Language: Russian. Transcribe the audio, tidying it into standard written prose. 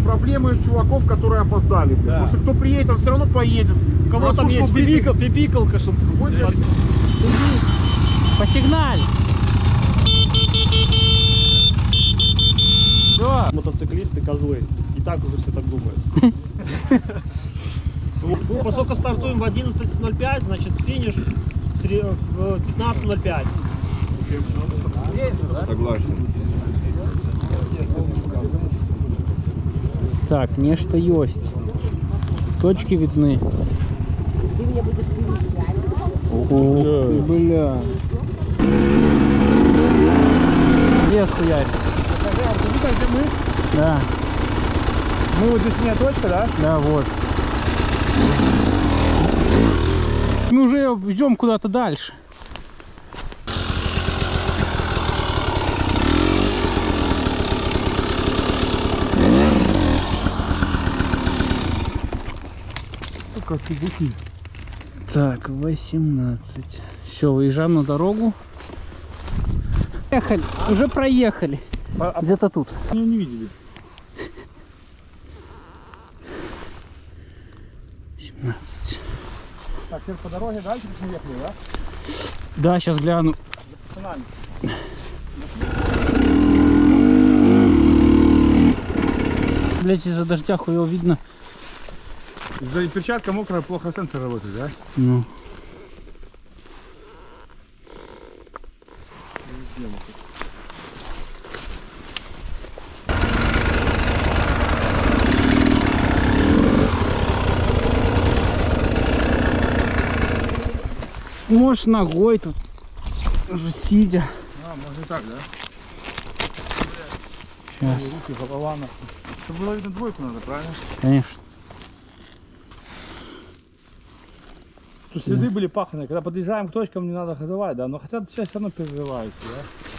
проблемы чуваков, которые опоздали. Да. Потому что кто приедет, он все равно поедет. У кого там есть пипикалка, чтобы... Посигналь! Все. Мотоциклисты козлы. И так уже все так думают. Ну, поскольку стартуем в 11:05, значит финиш в 15:05. Согласен. Так, нечто есть. Точки видны. О, бля. Лес хуярь. Где мы? Да. Мы вот здесь не точка, да? Да, вот. Мы уже идем куда-то дальше. Так, 18. Все, выезжаем на дорогу. Ехали, уже проехали. Где-то тут. Меня не видели. 17. Так, теперь по дороге дальше мы ехали, да? Да, сейчас гляну. За нами. Блять, из-за дождя хуево видно. Из-за перчатка мокрая, плохо сенсор работает, да? Ну. Можешь ногой тут уже сидя. А, можно и так, да? Сейчас. Руки, голова нахуй. Чтобы было видно двойку надо, правильно? Конечно. Тут следы были паханые. Когда подъезжаем к точкам, не надо газовать, да? Но хотя сейчас все равно перегреваются, да?